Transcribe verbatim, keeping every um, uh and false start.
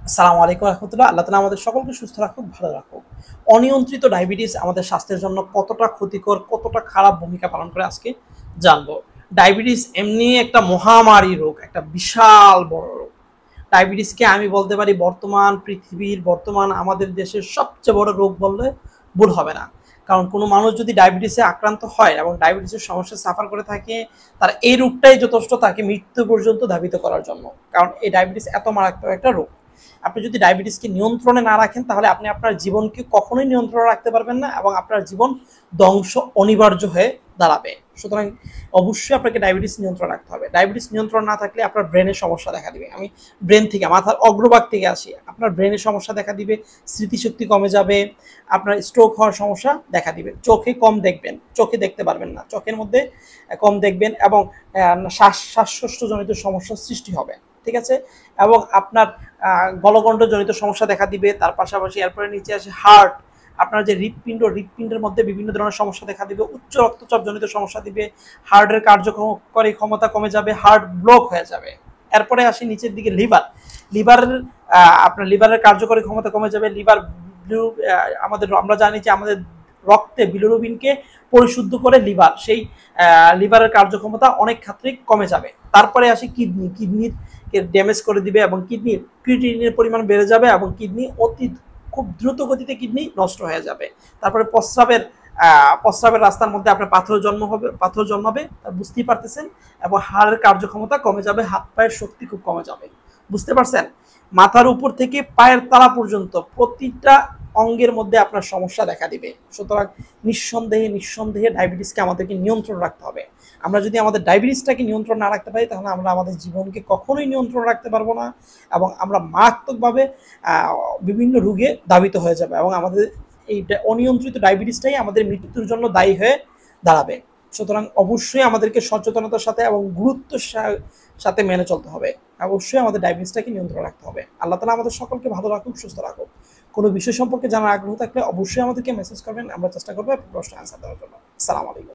আসসালামু আলাইকুম রহমতুল্লাহ। আল্লাহ তালা আমাদের সকলকে সুস্থ রাখুক, ভালো রাখুক। অনিয়ন্ত্রিত ডায়াবেটিস আমাদের স্বাস্থ্যের জন্য কতটা ক্ষতিকর, কতটা খারাপ ভূমিকা পালন করে আজকে জানবো। ডায়াবেটিস এমনি একটা মহামারী রোগ, একটা বিশাল বড় রোগ। ডায়াবেটিসকে আমি বলতে পারি বর্তমান পৃথিবীর, বর্তমান আমাদের দেশের সবচেয়ে বড় রোগ বললে ভুল হবে না। কারণ কোনো মানুষ যদি ডায়াবেটিসে আক্রান্ত হয় এবং ডায়াবেটিসের সমস্যা সাফার করে থাকে, তার এই রোগটাই যথেষ্ট তাকে মৃত্যু পর্যন্ত ধাবিত করার জন্য। কারণ এই ডায়াবেটিস এত মারাত্মক একটা রোগ। আপনি যদি ডায়াবেটিসকে নিয়ন্ত্রণে না রাখেন, তাহলে আপনি আপনার জীবনকে কখনোই নিয়ন্ত্রণে রাখতে পারবেন না এবং আপনার জীবন ধ্বংস অনিবার্য হয়ে দাঁড়াবে। সুতরাং অবশ্যই আপনাকে ডায়াবেটিস নিয়ন্ত্রণ রাখতে হবে। ডায়াবেটিস নিয়ন্ত্রণ না থাকলে আপনার ব্রেনের সমস্যা দেখা দিবে। আমি ব্রেন থেকে, মাথার অগ্রভাগ থেকে আসি। আপনার ব্রেনের সমস্যা দেখা দিবে, স্মৃতিশক্তি কমে যাবে, আপনার স্ট্রোক হওয়ার সমস্যা দেখা দিবে, চোখে কম দেখবেন, চোখে দেখতে পারবেন না, চোখের মধ্যে কম দেখবেন এবং শ্বাস শ্বাসকষ্টজনিত সমস্যার সৃষ্টি হবে। ঠিক আছে? এবং আপনার গলগণ্ডজনিত সমস্যা দেখা দিবে। তার পাশাপাশি এরপরে নিচে আসে হার্ট, আপনার যে হৃৎপিণ্ড, হৃৎপিণ্ডের মধ্যে বিভিন্ন ধরনের সমস্যা দেখা দিবে, উচ্চ রক্তচাপজনিত সমস্যা দিবে, হার্টের কার্যকরী ক্ষমতা কমে যাবে, হার্ট ব্লক হয়ে যাবে। এরপরে আসি নিচের দিকে লিভার। লিভারের আপনার লিভারের কার্যকরী ক্ষমতা কমে যাবে। লিভার আমাদের, আমরা জানি যে আমাদের রক্তে বিলিরুবিনকে পরিশুদ্ধ করে লিভার, সেই লিভারের কার্যক্ষমতা অনেক ক্ষেত্রে কমে যাবে। তারপরে আসি কিডনি। কিডনির ড্যামেজ করে দিবে এবং কিডনির ক্রিয়েটিনিনের পরিমাণ বেড়ে যাবে এবং কিডনি অতি খুব দ্রুত গতিতে কিডনি নষ্ট হয়ে যাবে। তারপরে প্রস্রাবের প্রস্রাবের রাস্তার মধ্যে আপনার পাথর জন্ম হবে, পাথর জন্মাবে, বুঝতেই পারতেছেন। এবং হাড়ের কার্যক্ষমতা কমে যাবে, হাত পায়ের শক্তি খুব কমে যাবে। বুঝতে পারছেন? মাথার উপর থেকে পায়ের তালা পর্যন্ত প্রতিটা অঙ্গের মধ্যে আপনার সমস্যা দেখা দিবে। সুতরাং নিঃসন্দেহে নিঃসন্দেহে ডায়াবেটিসকে আমাদেরকে নিয়ন্ত্রণ রাখতে হবে। আমরা যদি আমাদের ডায়াবেটিসটাকে নিয়ন্ত্রণ না রাখতে পারি, তাহলে আমরা আমাদের জীবনকে কখনোই নিয়ন্ত্রণ রাখতে পারবো না এবং আমরা মারাত্মকভাবে বিভিন্ন রোগে ধাবিত হয়ে যাবে এবং আমাদের এই অনিয়ন্ত্রিত ডায়াবেটিসটাই আমাদের মৃত্যুর জন্য দায়ী হয়ে দাঁড়াবে। সুতরাং অবশ্যই আমাদেরকে সচেতনতার সাথে এবং গুরুত্বের সাথে মেনে চলতে হবে। অবশ্যই আমাদের ডায়াবেটিসটাকে নিয়ন্ত্রণ রাখতে হবে। আল্লাহ তাআলা আমাদের সকলকে ভালো রাখুক, সুস্থ রাখুক। কোনো বিষয় সম্পর্কে জানার আগ্রহ থাকলে অবশ্যই আমাদেরকে মেসেজ করবেন, আমরা চেষ্টা করবো প্রশ্ন আনসার দেওয়ার জন্য। আসসালামু আলাইকুম।